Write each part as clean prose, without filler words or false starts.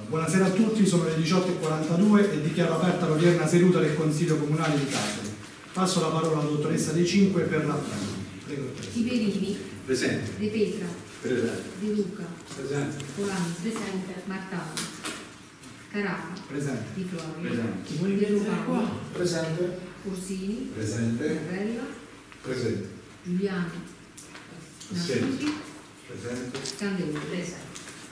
Buonasera a tutti, sono le 18:42 e dichiaro aperta l'odierna seduta del Consiglio Comunale di Casoli. Passo la parola alla dottoressa De Cinque per l'appello. Prego, dottoressa. Tiberini. Presente. De Petra. Presente. De Luca. Presente. Polani. Presente. Martano. Carafa. Presente. Di Florio. Presente. De Lugano. Presente. Orsini. Presente. Carrella. Presente. Giuliano. Nasciuti. Presente. Candello. Presente.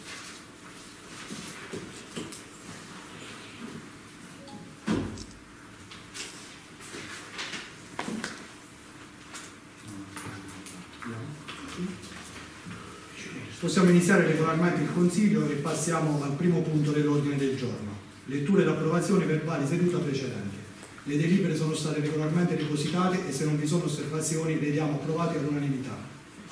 Possiamo iniziare regolarmente il Consiglio e passiamo al primo punto dell'ordine del giorno. Lettura ed approvazione verbali seduta precedente. Le delibere sono state regolarmente depositate e se non vi sono osservazioni le diamo approvate all'unanimità.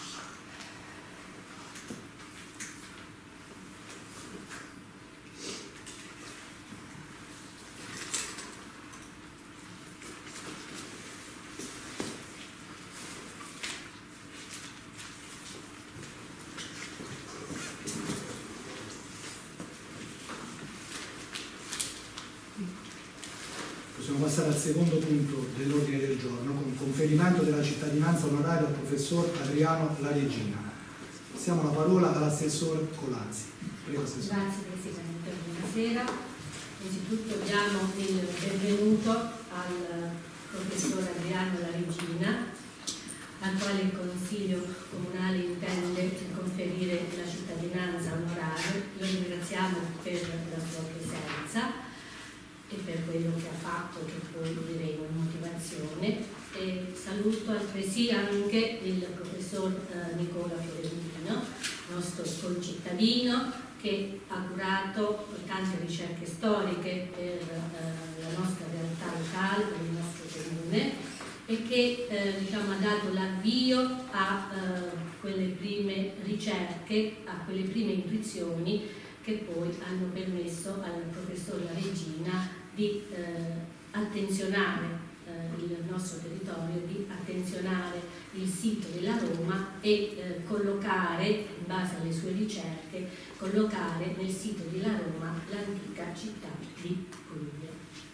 Possiamo passare al secondo punto dell'ordine del giorno, con conferimento della cittadinanza onoraria al professor Adriano La Regina. Passiamo la parola all'assessore Colanzi. Prego, assessore. Grazie Presidente, buonasera. Innanzitutto diamo il benvenuto al professor Adriano La Regina, al quale il Consiglio Comunale intende conferire la cittadinanza onoraria. Lo ringraziamo per la sua presenza e per quello che ha fatto, che poi diremo in motivazione, e saluto altresì anche il professor Nicola Fiorentino, nostro concittadino, che ha curato tante ricerche storiche per la nostra realtà locale, per il nostro comune, e che ha dato l'avvio a quelle prime ricerche, a quelle prime intuizioni che poi hanno permesso al professor La Regina di attenzionare il nostro territorio, di attenzionare il sito della Roma e collocare, in base alle sue ricerche, collocare nel sito della Roma l'antica città di Puglia.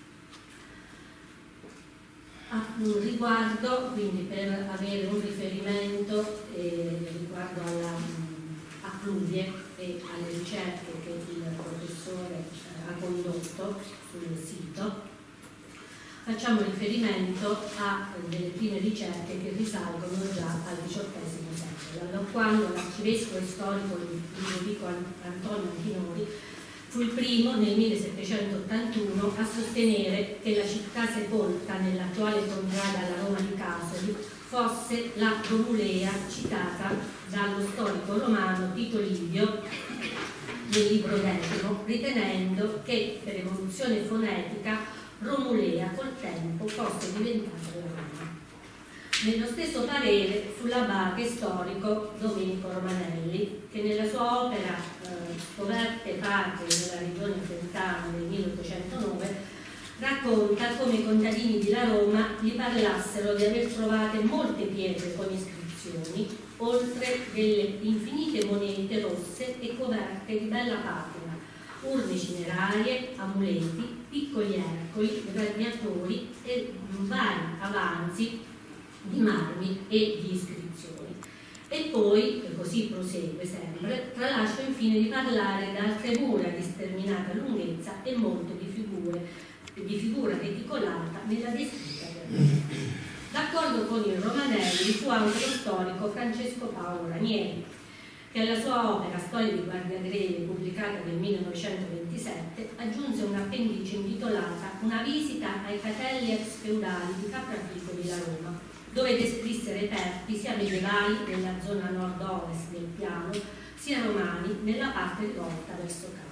A un riguardo, quindi per avere un riferimento riguardo a Pluvie e alle ricerche che il professore ha condotto sul sito, facciamo riferimento a delle prime ricerche che risalgono già al XVIII secolo, quando l'arcivescovo storico Ludovico Antonio Antinori fu il primo nel 1781 a sostenere che la città sepolta nell'attuale contrada alla Roma di Casoli fosse la Romulea citata dallo storico romano Tito Livio nel libro X, ritenendo che per evoluzione fonetica Romulea col tempo fosse diventata la Roma. Nello stesso parere fu l'abate storico Domenico Romanelli, che nella sua opera Scoperte patrie della regione Trentana del 1809 racconta come i contadini di La Roma gli parlassero di aver trovate molte pietre con iscrizioni, oltre delle infinite monete rosse e coperte di bella patina, urne cinerarie, amuleti, piccoli ercoli, gladiatori e vari avanzi di marmi e di iscrizioni. E poi, così prosegue sempre, tralascio infine di parlare da altre mura di sterminata lunghezza e molte di figura reticolata nella descritta terra. D'accordo con il Romanelli fu anche lo storico Francesco Paolo Ranieri, che alla sua opera Storia di Guardiagrele, pubblicata nel 1927, aggiunse un'appendice intitolata Una visita ai fratelli ex feudali di Caprafico di La Roma, dove descrisse reperti sia medievali nella zona nord-ovest del piano, sia romani nella parte rivolta verso Casoli.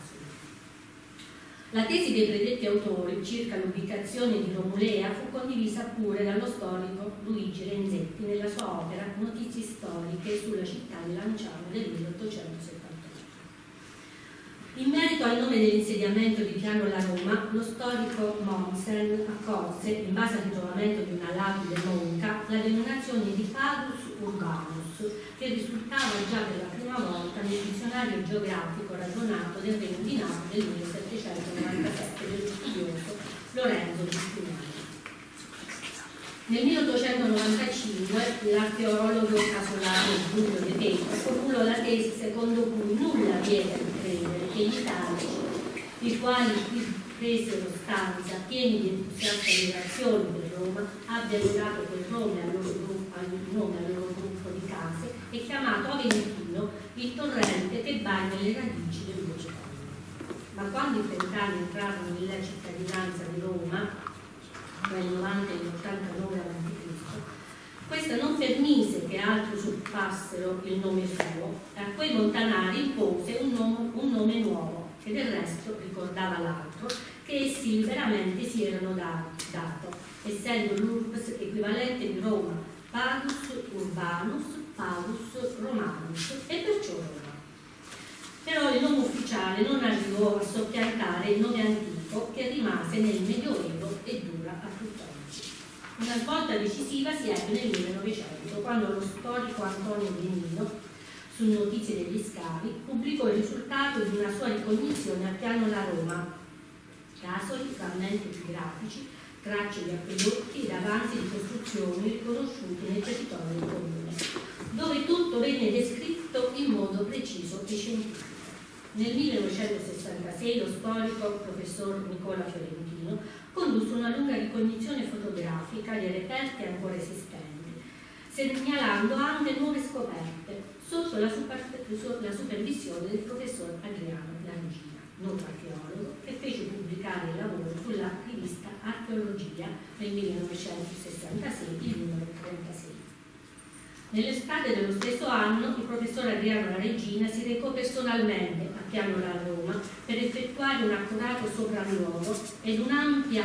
La tesi dei predetti autori circa l'ubicazione di Romulea fu condivisa pure dallo storico Luigi Renzetti nella sua opera Notizie storiche sulla città di Lanciano del 1878. In merito al nome dell'insediamento di Piano La Roma, lo storico Mommsen accolse, in base al ritrovamento di una lapide monca, la denominazione di Padus Urbanus, che risultava già per la prima volta nel dizionario geografico ragionato del Regno di Napoli del 1797 dello studioso Lorenzo Giustiniani. Nel 1895 l'archeologo casolano Giulio De Petro formulò la tesi secondo cui nulla vieta di credere che gli italici, i quali presero stanza pieni di entusiasta ammirazione per Roma, abbiano dato quel nome al loro gruppo di case e chiamato Aventino il torrente che bagna le radici del loro popolo. Ma quando i frentani entrarono nella cittadinanza di Roma, tra il 90 e l'89 a.C., questa non permise che altri usurpassero il nome suo e a quei montanari impose un nome nuovo, che del resto ricordava l'altro, che essi liberamente si erano dato, essendo l'urbs equivalente di Roma, Padus Urbanus, Paulus Romanus, e perciò Roma. Però il nome ufficiale non arrivò a soppiantare il nome antico che rimase nel Medioevo e dura a tutt'oggi. Una svolta decisiva si ebbe nel 1900, quando lo storico Antonio Benino, su Notizie degli Scavi, pubblicò il risultato di una sua ricognizione a piano da Roma, casoli, frammenti epigrafici, tracce di acquedotti ed avanzi di costruzioni riconosciuti nel territorio del comune, dove tutto venne descritto in modo preciso e scientifico. Nel 1966 lo storico professor Nicola Fiorentino condusse una lunga ricognizione fotografica dei reperti ancora esistenti, segnalando anche nuove scoperte sotto la supervisione del professor Adriano Langina, noto archeologo, che fece pubblicare il lavoro sulla rivista Archeologia nel 1966, il numero 36. Nell'estate dello stesso anno il professor Adriano Regina si recò personalmente a Piano la Roma per effettuare un accurato sopralluogo ed un'ampia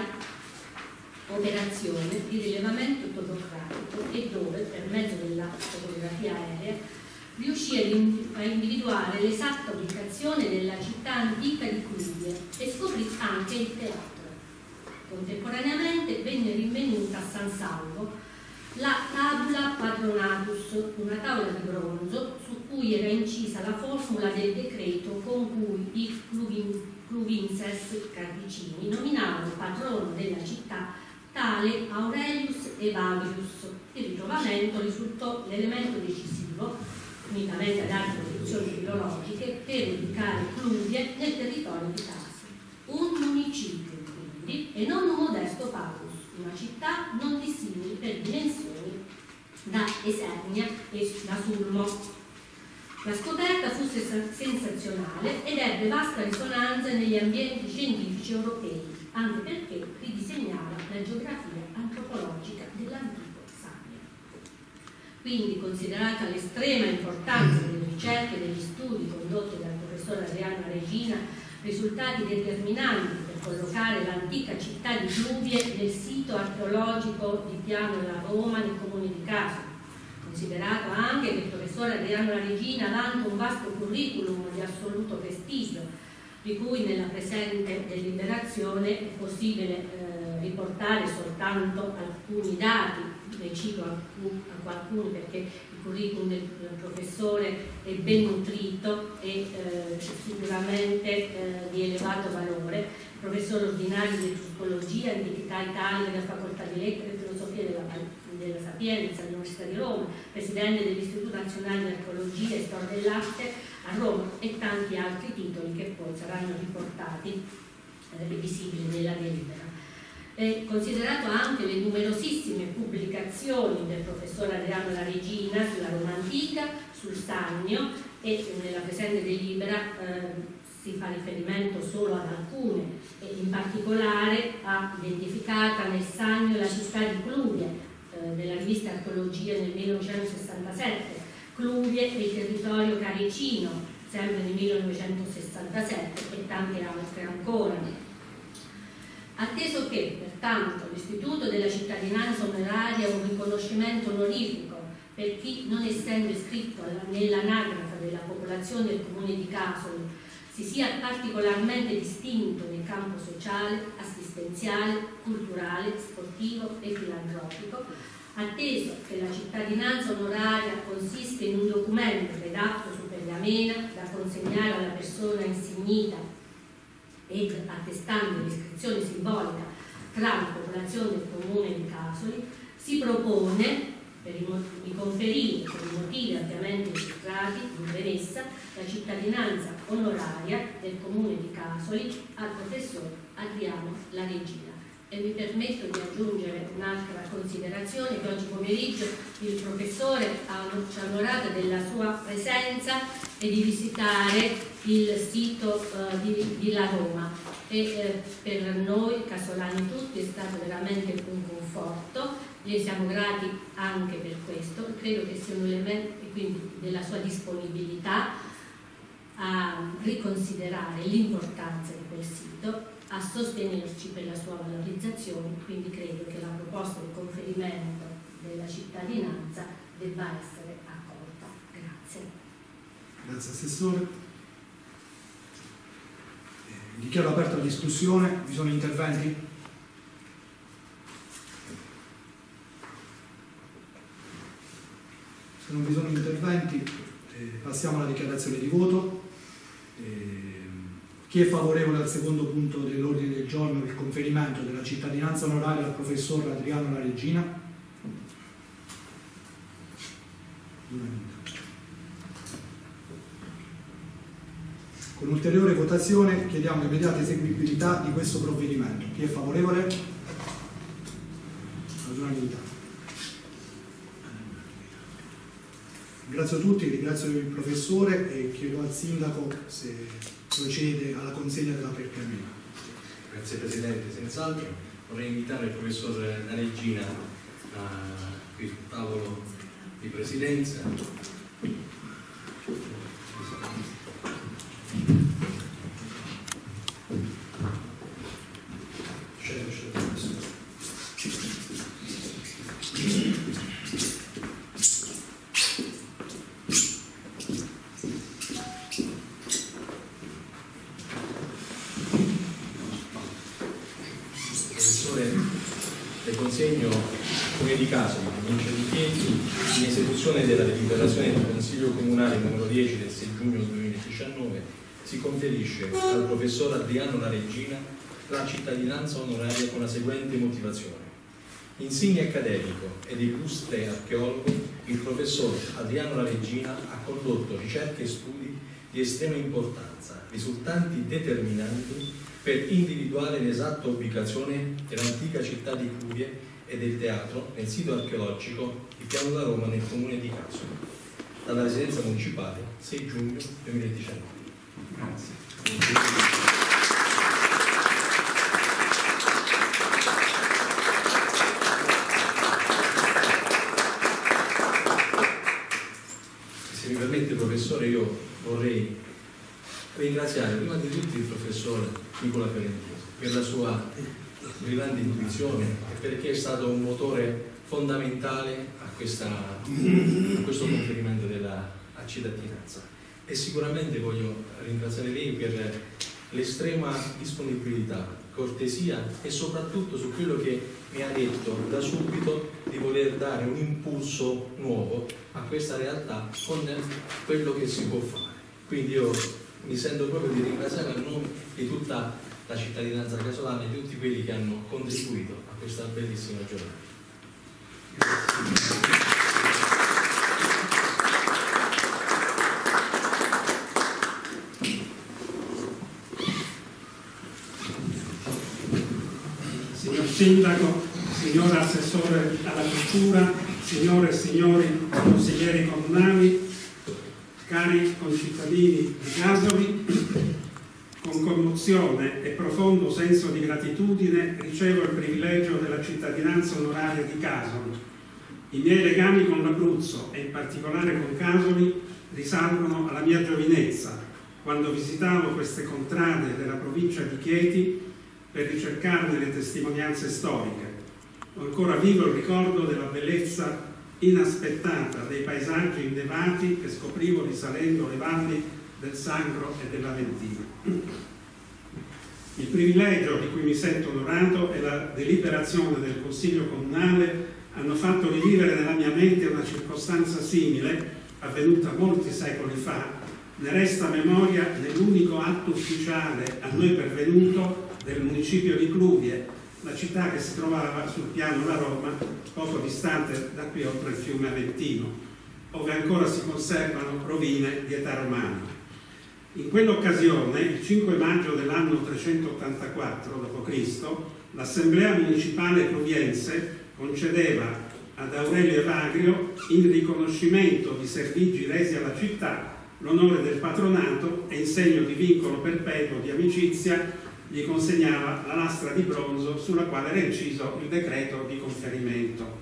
operazione di rilevamento topografico e dove, per mezzo della fotografia aerea, riuscì a individuare l'esatta ubicazione della città antica di Clubie e scoprì anche il teatro. Contemporaneamente venne rinvenuta a San Salvo la tabula patronatus, una tavola di bronzo su cui era incisa la formula del decreto con cui i Cluvinses Carticini nominavano patrono della città tale Aurelius Evagrius. Il ritrovamento risultò l'elemento decisivo, unitamente ad altre posizioni filologiche, per indicare Clubie nel territorio di Tassi. Un municipio, quindi, e non un modesto pagus, una città non dissimile per dimensioni da Esernia e da Sulmo. La scoperta fu sensazionale ed ebbe vasta risonanza negli ambienti scientifici europei, anche perché ridisegnava la geografia antropologica dell'antico Sambia. Quindi, considerata l'estrema importanza delle ricerche e degli studi condotti dal professor Adriano Regina, risultati determinanti per collocare l'antica città di Clubie nel sito archeologico di Piano della Roma nel comune di Caso. Considerato anche che il professor Adriano Regina vanta un vasto curriculum di assoluto prestigio, di cui nella presente deliberazione è possibile riportare soltanto alcuni dati, ne cito alcuni perché il curriculum del professore è ben nutrito e sicuramente di elevato valore. Professore ordinario di Etruscologia, Antichità Italica della Facoltà di Lettere e Filosofia della Sapienza all'Università di Roma, presidente dell'Istituto Nazionale di Archeologia e Storia dell'Arte a Roma, e tanti altri titoli che poi saranno riportati e visibili nella delibera. Considerato anche le numerosissime pubblicazioni del professor Adriano La Regina sulla Roma antica, sul Sannio, e nella presente delibera si fa riferimento solo ad alcune, e in particolare ha identificata nel Sannio la città di Clubie della rivista Archeologia nel 1967, Clubie e il territorio carecino sempre nel 1967 e tante altre ancora. Atteso che, pertanto, l'istituto della cittadinanza onoraria è un riconoscimento onorifico per chi, non essendo iscritto nell'anagrafe della popolazione del comune di Casoli, si sia particolarmente distinto nel campo sociale, assistenziale, culturale, sportivo e filantropico, Atteso che la cittadinanza onoraria consiste in un documento redatto su pergamena da consegnare alla persona insignita ed attestando l'iscrizione simbolica tra la popolazione del comune di Casoli, si propone di conferire, per i motivi ampiamente illustrati in premessa, la cittadinanza onoraria del comune di Casoli al professor Adriano La Regina. E mi permetto di aggiungere un'altra considerazione, che oggi pomeriggio il professore ci ha onorato della sua presenza e di visitare il sito di Villa Roma, e per noi casolani tutti è stato veramente un conforto. Gli siamo grati anche per questo, credo che sia un elemento quindi della sua disponibilità a riconsiderare l'importanza di quel sito, a sostenerci per la sua valorizzazione, quindi credo che la proposta di conferimento della cittadinanza debba essere accolta. Grazie. Grazie Assessore. Dichiaro aperta la discussione. Vi sono interventi? Se non vi sono interventi, passiamo alla dichiarazione di voto. Chi è favorevole al secondo punto dell'ordine del giorno, il conferimento della cittadinanza onoraria al professor Adriano La Regina? Con ulteriore votazione chiediamo l'immediata eseguibilità di questo provvedimento. Chi è favorevole? All'unanimità. Ringrazio tutti, ringrazio il professore e chiedo al sindaco se procede alla consegna della pergamena. Grazie Presidente, senz'altro vorrei invitare il professor La Regina qui sul tavolo di presidenza. Le consegno come di caso di provincia di Chieti in esecuzione della deliberazione del Consiglio Comunale numero 10 del 6 giugno 2019 si conferisce al professor Adriano La Regina la cittadinanza onoraria con la seguente motivazione. Insigne accademico ed illustre archeologo, il professor Adriano La Regina ha condotto ricerche e studi di estrema importanza, risultanti determinanti per individuare l'esatta ubicazione dell'antica città di Cluvie e del teatro nel sito archeologico di Piano da Roma nel comune di Casoli, dalla residenza municipale 6 giugno 2019. Grazie. Se mi permette professore, io vorrei ringraziare prima di tutto il professor Nicola Fiorentino per la sua brillante intuizione e perché è stato un motore fondamentale a questo conferimento della cittadinanza, e sicuramente voglio ringraziare lei per l'estrema disponibilità, cortesia e soprattutto su quello che mi ha detto da subito di voler dare un impulso nuovo a questa realtà con quello che si può fare. Quindi io mi sento proprio di ringraziare a nome di tutta la cittadinanza casolana e di tutti quelli che hanno contribuito a questa bellissima giornata. Signor Sindaco, signor Assessore alla Cultura, signore e signori consiglieri comunali, cari concittadini di Casoli, con commozione e profondo senso di gratitudine ricevo il privilegio della cittadinanza onoraria di Casoli. I miei legami con l'Abruzzo e in particolare con Casoli risalgono alla mia giovinezza, quando visitavo queste contrade della provincia di Chieti per ricercarne le testimonianze storiche. Ho ancora vivo il ricordo della bellezza inaspettata dei paesaggi innevati che scoprivo risalendo le valli del Sangro e dell'Aventino. Il privilegio di cui mi sento onorato è la deliberazione del Consiglio Comunale hanno fatto rivivere nella mia mente una circostanza simile, avvenuta molti secoli fa. Ne resta memoria nell'unico atto ufficiale a noi pervenuto del municipio di Cluvie, la città che si trovava sul piano La Roma, poco distante da qui oltre il fiume Aventino, dove ancora si conservano rovine di età romana. In quell'occasione, il 5 maggio dell'anno 384 d.C., l'Assemblea Municipale Cluviense concedeva ad Aurelio Evagrio, in riconoscimento di servigi resi alla città, l'onore del patronato e in segno di vincolo perpetuo di amicizia gli consegnava la lastra di bronzo sulla quale era inciso il decreto di conferimento.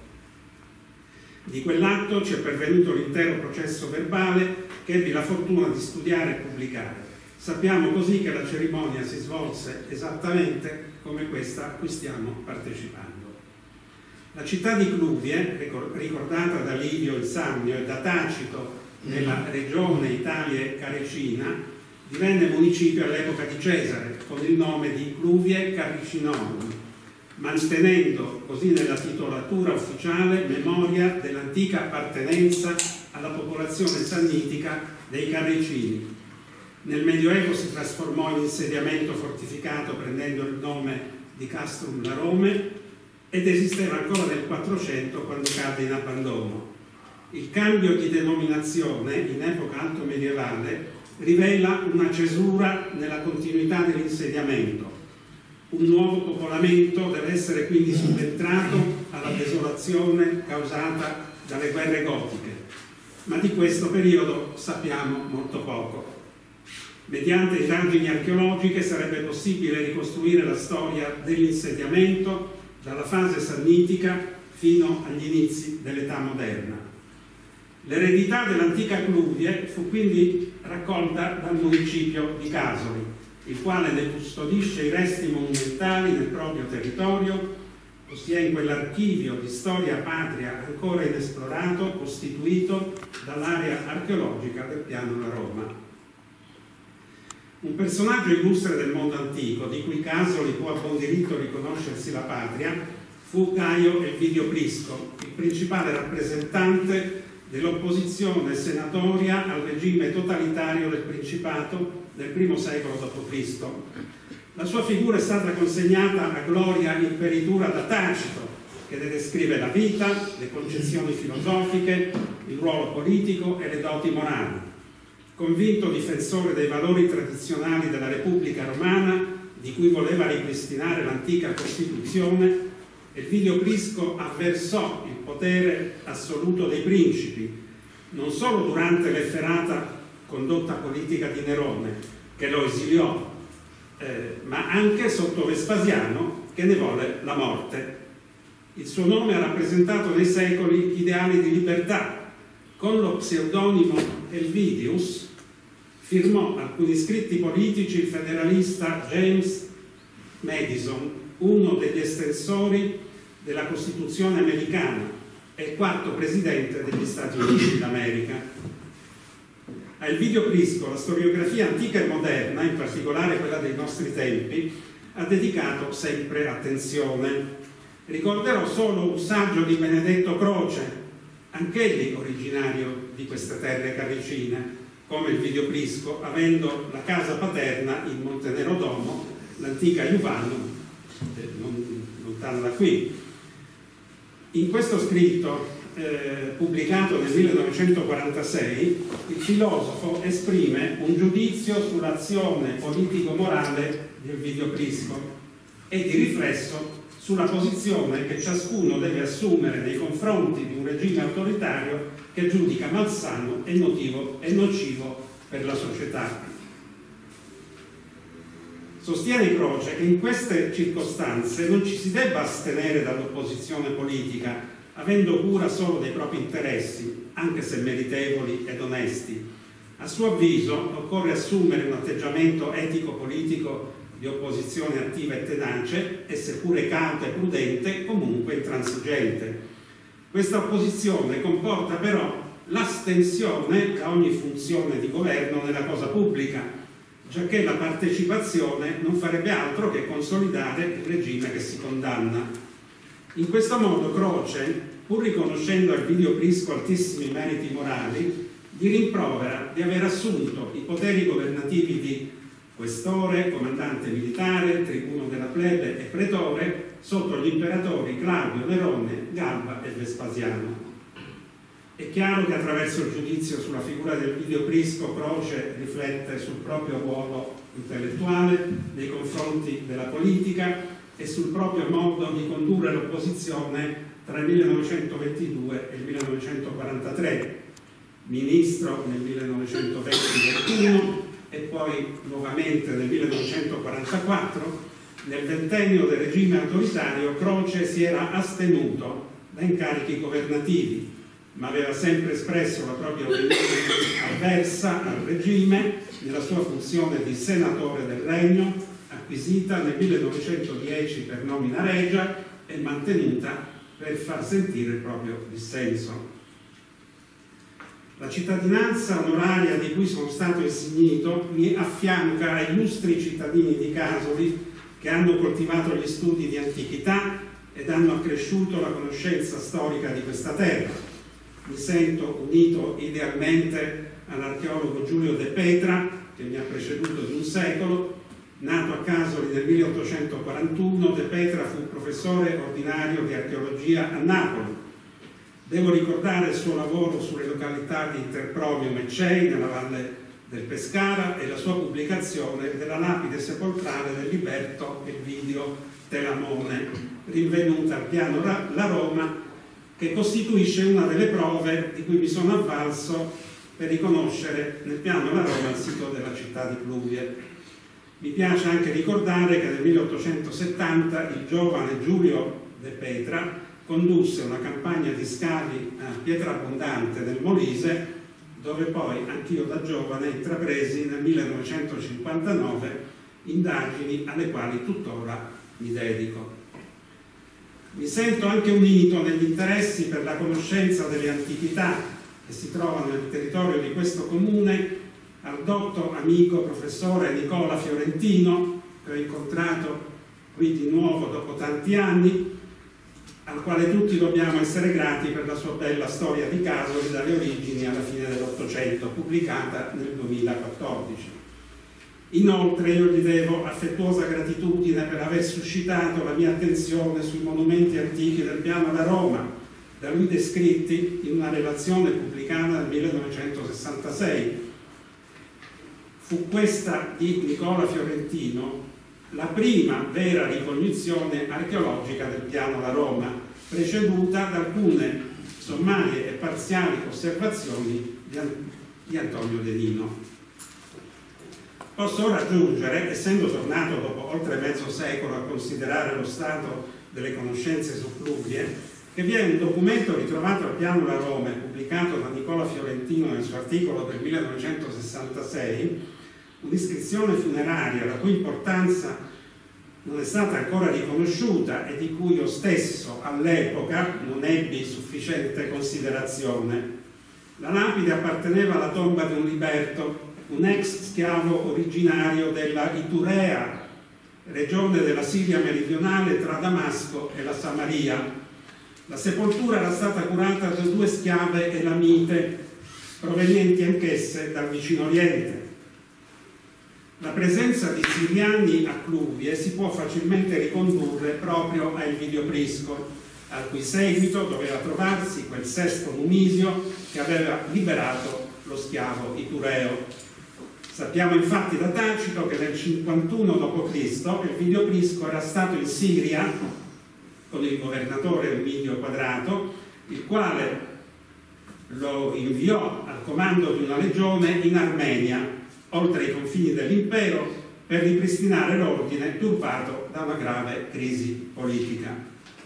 Di quell'atto ci è pervenuto l'intero processo verbale che ebbi la fortuna di studiare e pubblicare. Sappiamo così che la cerimonia si svolse esattamente come questa a cui stiamo partecipando. La città di Cluvie, ricordata da Livio il Samnio e da Tacito nella regione Italia Carecina, divenne municipio all'epoca di Cesare con il nome di Cluvie Caricinorum, mantenendo così nella titolatura ufficiale memoria dell'antica appartenenza alla popolazione sannitica dei Caricini. Nel Medioevo si trasformò in insediamento fortificato prendendo il nome di Castrum Larome ed esisteva ancora nel 400 quando cadde in abbandono. Il cambio di denominazione in epoca alto medievale rivela una cesura nella continuità dell'insediamento. Un nuovo popolamento deve essere quindi subentrato alla desolazione causata dalle guerre gotiche, ma di questo periodo sappiamo molto poco. Mediante indagini archeologiche sarebbe possibile ricostruire la storia dell'insediamento dalla fase sannitica fino agli inizi dell'età moderna. L'eredità dell'antica Cluvie fu quindi raccolta dal municipio di Casoli, il quale ne custodisce i resti monumentali nel proprio territorio, ossia in quell'archivio di storia patria ancora inesplorato, costituito dall'area archeologica del piano La Roma. Un personaggio illustre del mondo antico, di cui Casoli può a buon diritto riconoscersi la patria, fu Gaio Elvidio Prisco, il principale rappresentante dell'opposizione senatoria al regime totalitario del Principato del I secolo d.C. La sua figura è stata consegnata a gloria in peritura da Tacito, che ne descrive la vita, le concezioni filosofiche, il ruolo politico e le doti morali. Convinto difensore dei valori tradizionali della Repubblica Romana, di cui voleva ripristinare l'antica Costituzione, Elvidio Prisco avversò il potere assoluto dei principi, non solo durante l'efferata condotta politica di Nerone, che lo esiliò, ma anche sotto Vespasiano, che ne volle la morte. Il suo nome ha rappresentato nei secoli ideali di libertà. Con lo pseudonimo Helvidius firmò alcuni scritti politici il federalista James Madison, uno degli estensori della Costituzione americana e il quarto presidente degli Stati Uniti d'America. A Elvidio Prisco la storiografia antica e moderna, in particolare quella dei nostri tempi, ha dedicato sempre attenzione. Ricorderò solo un saggio di Benedetto Croce, anch'egli originario di queste terre caricine, come Elvidio Prisco, avendo la casa paterna in Montenero Domo, l'antica Iuvanum, lontano da qui. In questo scritto, pubblicato nel 1946, il filosofo esprime un giudizio sull'azione politico-morale di Elvidio Prisco e di riflesso sulla posizione che ciascuno deve assumere nei confronti di un regime autoritario che giudica malsano e nocivo per la società. Sostiene Croce che in queste circostanze non ci si debba astenere dall'opposizione politica, avendo cura solo dei propri interessi, anche se meritevoli ed onesti. A suo avviso occorre assumere un atteggiamento etico-politico di opposizione attiva e tenace e, seppure cauta e prudente, comunque intransigente. Questa opposizione comporta però l'astensione da ogni funzione di governo nella cosa pubblica, giacché la partecipazione non farebbe altro che consolidare il regime che si condanna. In questo modo Croce pur riconoscendo al Vilio Prisco altissimi meriti morali, gli rimprovera di aver assunto i poteri governativi di questore, comandante militare, tribuno della plebe e pretore sotto gli imperatori Claudio, Nerone, Galba e Vespasiano. È chiaro che attraverso il giudizio sulla figura del Vilio Prisco Croce riflette sul proprio ruolo intellettuale nei confronti della politica e sul proprio modo di condurre l'opposizione tra il 1922 e il 1943, ministro nel 1920-21 e poi nuovamente nel 1944. Nel ventennio del regime autoritario Croce si era astenuto da incarichi governativi, ma aveva sempre espresso la propria opinione avversa al regime nella sua funzione di senatore del Regno, acquisita nel 1910 per nomina regia e mantenuta per far sentire il proprio dissenso. La cittadinanza onoraria di cui sono stato insignito mi affianca a illustri cittadini di Casoli che hanno coltivato gli studi di antichità ed hanno accresciuto la conoscenza storica di questa terra. Mi sento unito idealmente all'archeologo Giulio De Petra, che mi ha preceduto di un secolo. Nato a Casoli nel 1841, De Petra fu professore ordinario di archeologia a Napoli. Devo ricordare il suo lavoro sulle località di Interpromium e Cei, nella valle del Pescara, e la sua pubblicazione della lapide sepolcrale del Liberto Elvidio Telamone, rinvenuta al piano La Roma, che costituisce una delle prove di cui mi sono avvalso per riconoscere nel piano La Roma il sito della città di Pluvie. Mi piace anche ricordare che nel 1870 il giovane Giulio De Petra condusse una campagna di scavi a Pietrabondante nel Molise, dove poi anch'io da giovane intrapresi nel 1959 indagini alle quali tuttora mi dedico. Mi sento anche unito negli interessi per la conoscenza delle antichità che si trovano nel territorio di questo comune al dotto amico professore Nicola Fiorentino, che ho incontrato qui di nuovo dopo tanti anni, al quale tutti dobbiamo essere grati per la sua bella storia di Casoli dalle origini alla fine dell'Ottocento, pubblicata nel 2014. Inoltre io gli devo affettuosa gratitudine per aver suscitato la mia attenzione sui monumenti antichi del piano da Roma, da lui descritti in una relazione pubblicata nel 1966. Fu questa di Nicola Fiorentino la prima vera ricognizione archeologica del piano da Roma, preceduta da alcune sommarie e parziali osservazioni di Antonio De Nino. Posso ora aggiungere, essendo tornato dopo oltre mezzo secolo a considerare lo stato delle conoscenze su Pluvie, che vi è un documento ritrovato al piano da Roma e pubblicato da Nicola Fiorentino nel suo articolo del 1966, un'iscrizione funeraria la cui importanza non è stata ancora riconosciuta e di cui io stesso all'epoca non ebbi sufficiente considerazione. La lapide apparteneva alla tomba di un liberto, un ex schiavo originario della Iturea, regione della Siria meridionale tra Damasco e la Samaria. La sepoltura era stata curata da 2 schiave elamite, provenienti anch'esse dal vicino Oriente. La presenza di siriani a Pluvie si può facilmente ricondurre proprio a Elvidio Prisco, al cui seguito doveva trovarsi quel sesto numisio che aveva liberato lo schiavo Itureo. Sappiamo infatti da Tacito che nel 51 d.C. Elvidio Prisco era stato in Siria con il governatore Emilio Quadrato, il quale lo inviò al comando di una legione in Armenia, oltre i confini dell'impero, per ripristinare l'ordine turbato da una grave crisi politica.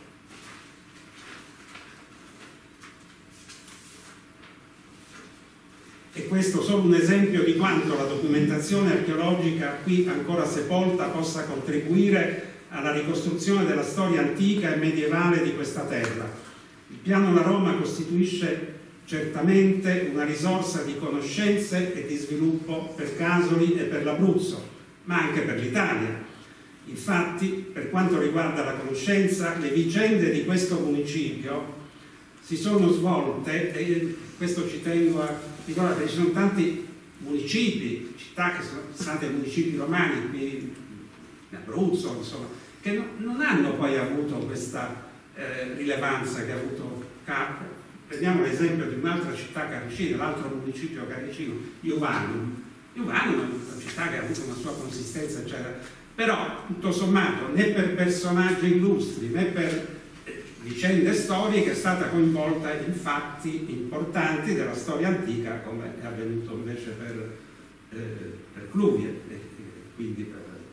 E questo solo un esempio di quanto la documentazione archeologica qui ancora sepolta possa contribuire alla ricostruzione della storia antica e medievale di questa terra. Il piano La Roma costituisce certamente una risorsa di conoscenze e di sviluppo per Casoli e per l'Abruzzo, ma anche per l'Italia. Infatti, per quanto riguarda la conoscenza, le vicende di questo municipio si sono svolte, e questo ci tengo a ricordare, ci sono tanti municipi, città che sono state municipi romani qui in Abruzzo, insomma, che non hanno poi avuto questa rilevanza che ha avuto Capri. Prendiamo l'esempio di un'altra città caricina, l'altro municipio caricino, Iovanum. Iovanum è una città che ha avuto una sua consistenza, eccetera, però tutto sommato né per personaggi illustri né per vicende storiche è stata coinvolta in fatti importanti della storia antica, come è avvenuto invece per Cluvie, quindi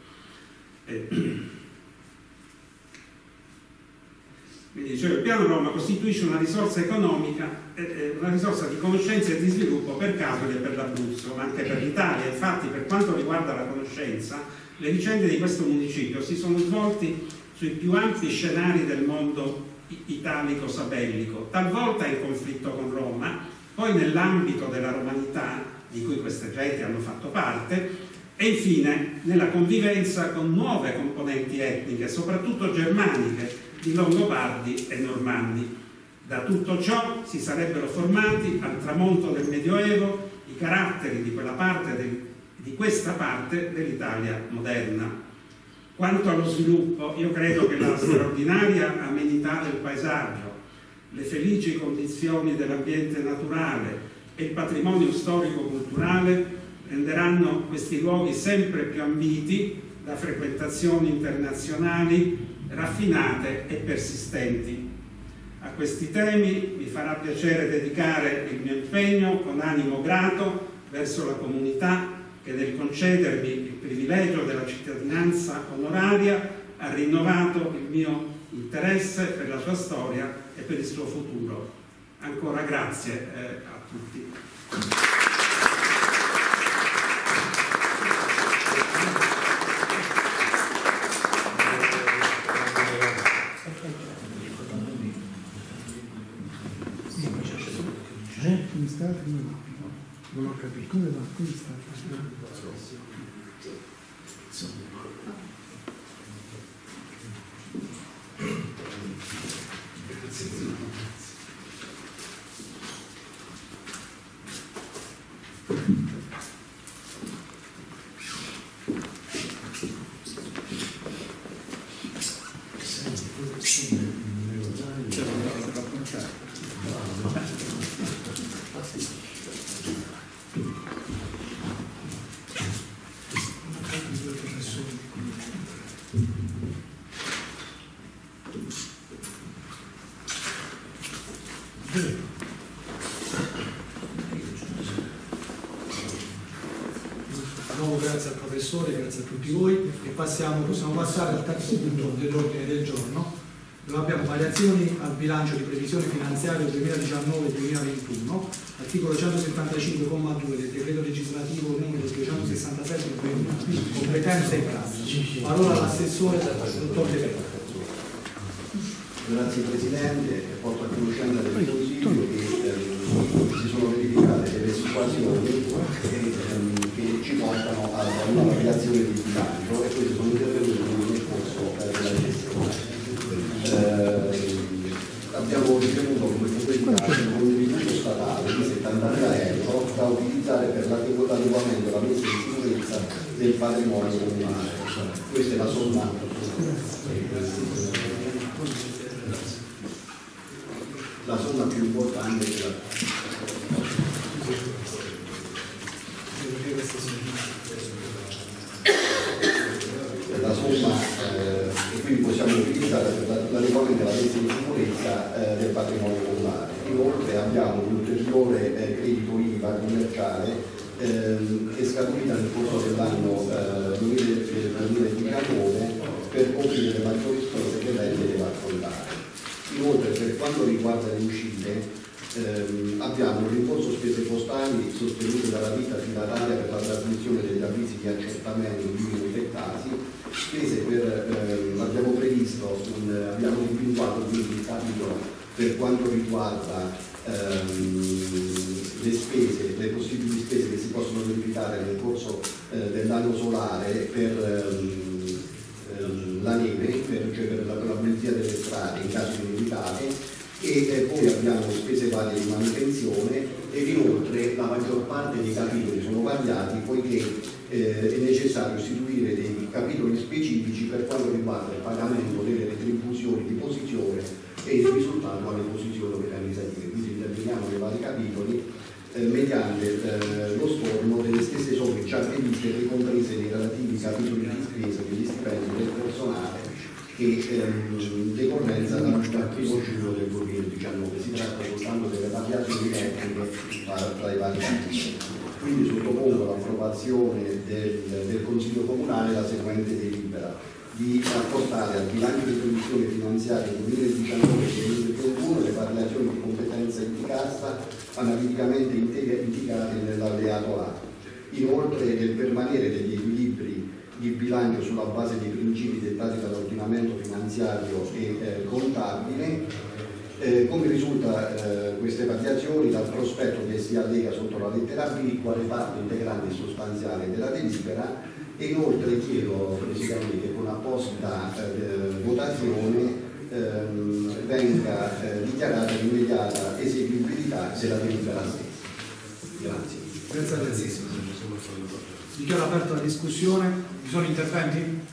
quindi dicevo, il piano Roma costituisce una risorsa economica, una risorsa di conoscenza e di sviluppo per Capri e per l'Abruzzo, ma anche per l'Italia. Infatti, per quanto riguarda la conoscenza, le vicende di questo municipio si sono svolti sui più ampi scenari del mondo italico-sabellico, talvolta in conflitto con Roma, poi nell'ambito della romanità, di cui queste genti hanno fatto parte, e infine nella convivenza con nuove componenti etniche, soprattutto germaniche, di Longobardi e Normanni. Da tutto ciò si sarebbero formati, al tramonto del Medioevo, i caratteri di questa parte dell'Italia moderna. Quanto allo sviluppo, io credo che la straordinaria amenità del paesaggio, le felici condizioni dell'ambiente naturale e il patrimonio storico-culturale renderanno questi luoghi sempre più ambiti da frequentazioni internazionali raffinate e persistenti. A questi temi mi farà piacere dedicare il mio impegno con animo grato verso la comunità che, nel concedermi il privilegio della cittadinanza onoraria, ha rinnovato il mio interesse per la sua storia e per il suo futuro. Ancora grazie a tutti. Non ho capito come va, come sta? Grazie al professore, grazie a tutti voi e possiamo passare al terzo punto dell'ordine del giorno, dove abbiamo variazioni al bilancio di previsione finanziaria 2019-2021, articolo 175,2 del decreto legislativo numero 267 competenze e classi. Parola all'assessore, dottor De Pecco. Grazie Presidente, porto a conoscenza del Consiglio che si sono verificate delle situazioni che ci portano a una variazione di bilancio e queste sono intervenute nel corso della gestione. Abbiamo ricevuto come pubblicità un contributo statale di 70.000 euro da utilizzare per l'adeguamento e la messa in sicurezza del patrimonio comunale. Questa è la somma. La somma più importante è la somma che quindi possiamo utilizzare per l'adeguamento e la messa in sicurezza del patrimonio comunale. Inoltre abbiamo un ulteriore credito IVA commerciale che è scaturita nel corso dell'anno 2019 per coprire le maggiori spese che l'ente deve affrontare. Inoltre, per quanto riguarda le uscite, abbiamo un rimborso spese postali sostenute dalla ditta affidataria per la trasmissione degli avvisi di accertamento in limiti e casi, spese per, abbiamo previsto, abbiamo individuato quindi il capitolo per quanto riguarda le spese, le possibili spese che si possono verificare nel corso dell'anno solare per la neve, cioè per la pulizia delle strade in caso di nevicate, e poi abbiamo spese varie di manutenzione ed inoltre la maggior parte dei capitoli sono variati poiché è necessario istituire dei capitoli specifici per quanto riguarda il pagamento delle retribuzioni di posizione e il risultato alle posizioni organizzative. Quindi interveniamo nei vari capitoli mediante lo storno delle stesse somme già previste e ricomprese nei relativi capitoli di spesa degli stipendi del personale che decorrenza dal 1° giugno del 2019. Si tratta soltanto delle variazioni tecniche tra i vari capitoli. Quindi sottopongo all'approvazione del Consiglio Comunale la seguente delibera: di apportare al bilancio di previsione finanziaria 2019-2021 le variazioni di competenza e di cassa analiticamente indicate nell'alleato A. Inoltre, del permanere degli equilibri di bilancio sulla base dei principi dettati dall'ordinamento finanziario e contabile. Come risulta queste variazioni dal prospetto che si allega sotto la lettera B, quale parte integrante e sostanziale della delibera, e inoltre chiedo Presidente che con apposita votazione venga dichiarata l'immediata eseguibilità della delibera stessa. Grazie. Grazie a lei. Dichiaro aperta la discussione. Vi sono interventi?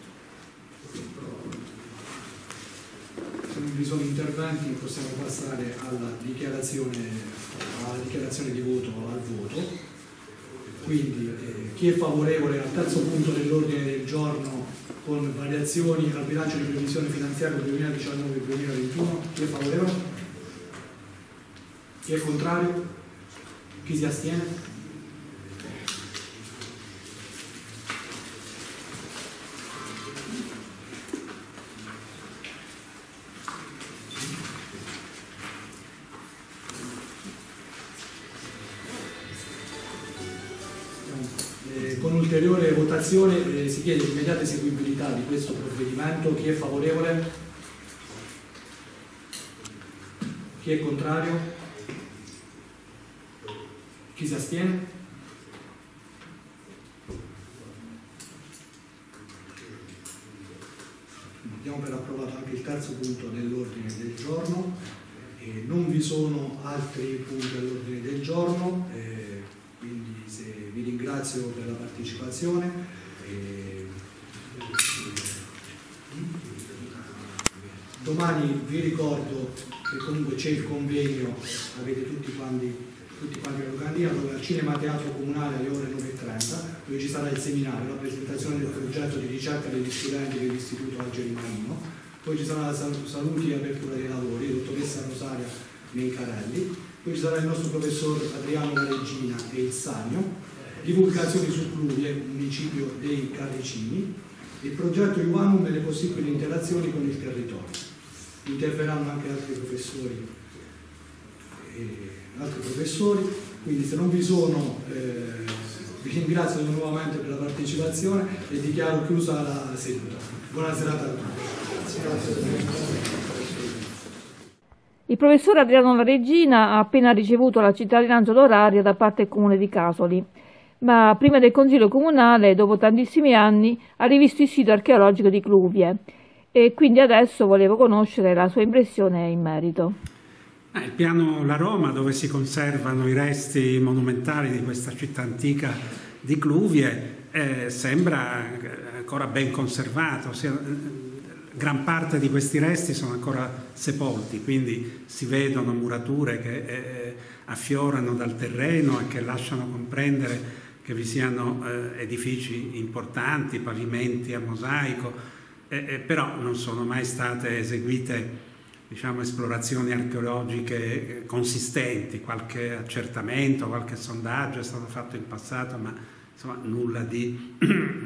Se non vi sono interventi possiamo passare alla dichiarazione di voto al voto. Quindi chi è favorevole al terzo punto dell'ordine del giorno con variazioni al bilancio di previsione finanziaria 2019-2021, chi è favorevole? Chi è contrario? Chi si astiene? Con ulteriore votazione si chiede l'immediata eseguibilità di questo provvedimento. Chi è favorevole? Chi è contrario? Chi si astiene? Diamo per approvato anche il terzo punto dell'ordine del giorno. Non vi sono altri punti all'ordine del giorno. Quindi vi ringrazio per la partecipazione. Domani vi ricordo che comunque c'è il convegno, avete tutti quanti la locandina, dove al Cinema Teatro Comunale alle ore 9:30, dove ci sarà il seminario, la presentazione del progetto di ricerca degli studenti dell'Istituto Angeli Marino, poi ci sarà la saluti e apertura dei lavori, dottoressa Rosaria Mencarelli. Poi ci sarà il nostro professor Adriano Regina e il Sagno, divulgazioni su Pluvie, municipio dei Carricini, il progetto Iuanum e le possibili interazioni con il territorio. Interverranno anche altri professori, quindi se non vi sono, vi ringrazio nuovamente per la partecipazione e dichiaro chiusa la seduta. Buona serata a tutti. Il professor Adriano Regina ha appena ricevuto la cittadinanza onoraria da parte del Comune di Casoli, ma prima del Consiglio Comunale, dopo tantissimi anni, ha rivisto il sito archeologico di Cluvie e quindi adesso volevo conoscere la sua impressione in merito. Il piano La Roma, dove si conservano i resti monumentali di questa città antica di Cluvie, sembra ancora ben conservato. Gran parte di questi resti sono ancora sepolti, quindi si vedono murature che affiorano dal terreno e che lasciano comprendere che vi siano edifici importanti, pavimenti a mosaico, però non sono mai state eseguite, diciamo, esplorazioni archeologiche consistenti. Qualche accertamento, qualche sondaggio è stato fatto in passato, ma insomma nulla di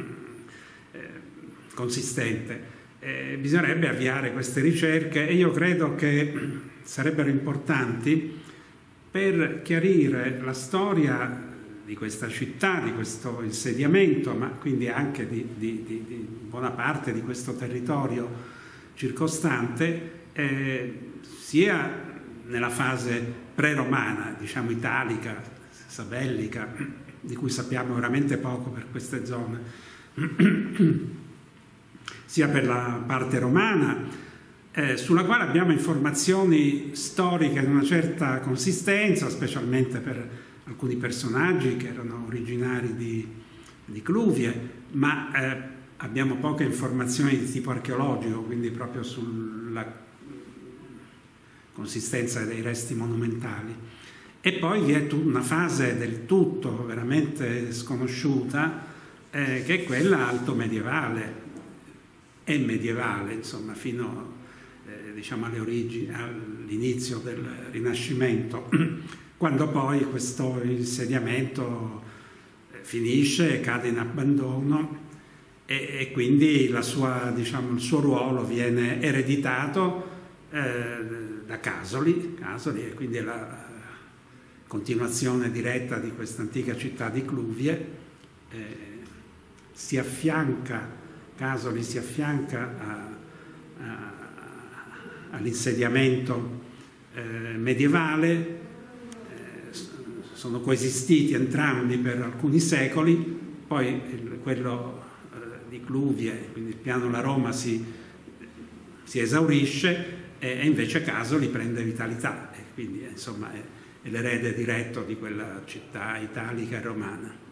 consistente. Bisognerebbe avviare queste ricerche e io credo che sarebbero importanti per chiarire la storia di questa città, di questo insediamento, ma quindi anche di buona parte di questo territorio circostante, sia nella fase pre-romana, diciamo italica, sabellica, di cui sappiamo veramente poco per queste zone, sia per la parte romana, sulla quale abbiamo informazioni storiche di una certa consistenza, specialmente per alcuni personaggi che erano originari di Cluvie, ma abbiamo poche informazioni di tipo archeologico, quindi proprio sulla consistenza dei resti monumentali. E poi vi è una fase del tutto veramente sconosciuta, che è quella alto medievale e medievale, insomma, fino diciamo alle origini, all'inizio del Rinascimento, quando poi questo insediamento finisce, cade in abbandono e quindi diciamo, il suo ruolo viene ereditato da Casoli, e quindi è la continuazione diretta di questa antica città di Cluvie. Casoli si affianca all'insediamento medievale, sono coesistiti entrambi per alcuni secoli, poi quello di Cluvie, quindi il piano La Roma si esaurisce e invece Casoli prende vitalità e quindi insomma è l'erede diretto di quella città italica e romana.